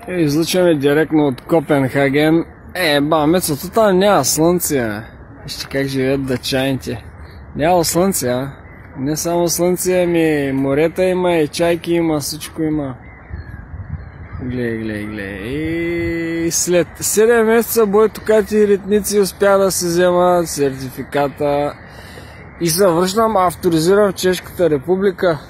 Излучваме директно от Копенхаген. Мецото там няма слънце. Вижте как живеят дъчаните. Няма слънце, Не само слънце, ами морета има, и чайки има, всичко има. Глей. И след 7 месеца бойто-кати и ритници успя да се взема сертификата и се връщам авторизиран в Чешката република.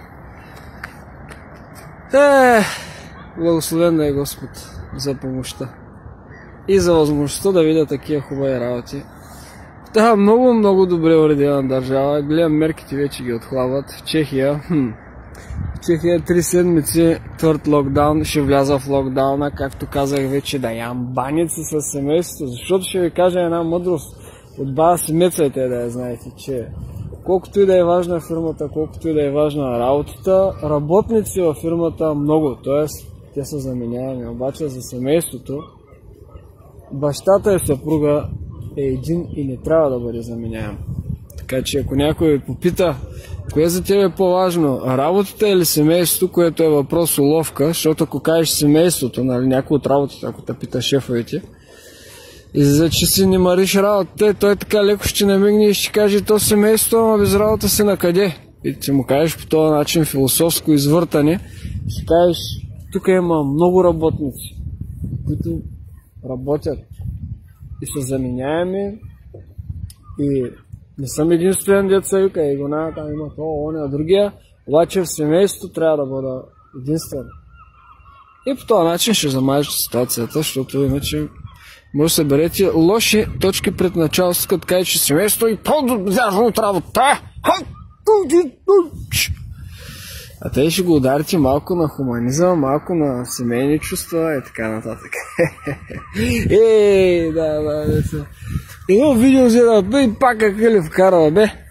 Благословен да е Господ за помощта и за възможността да видя такива хубави работи. Това много добре уредена държава. Гледам, мерките вече ги отхлабват. В Чехия 3 седмици твърд локдаун, ще вляза в локдауна, както казах вече, да ям баници с семейството, защото ще ви кажа една мъдрост от баба си мецайте, да я знаете, че колкото и да е важна фирмата, колкото и да е важна работата, работници във фирмата много, т.е. те са заменяеми, обаче за семейството бащата и съпруга е един и не трябва да бъде заменяем. Така че ако някой ви попита, кое за тебе е по-важно, работата или семейството, което е въпрос уловка, защото ако кажеш семейството, нали, някой от работата, ако те пита шефовете, и за че си не мариш работата, той така леко ще намигне и ще каже, то семейството, ама без работа си на къде? И ти му кажеш по този начин философско извъртане, ще кажеш, тук има много работници, които работят и са заменяеми и не съм единствен деца вика, и го няма, там има това, оня, другия, обаче в семейството трябва да бъда единствен. И по този начин ще замажете ситуацията, защото иначе може да се берете лоши точки пред началството, като кажа, че семейството и по-важно от работа. А те ще го ударите малко на хуманизъм, малко на семейни чувства и така нататък. Да. Едно видео взе да бе и пак как ли вкарва, бе.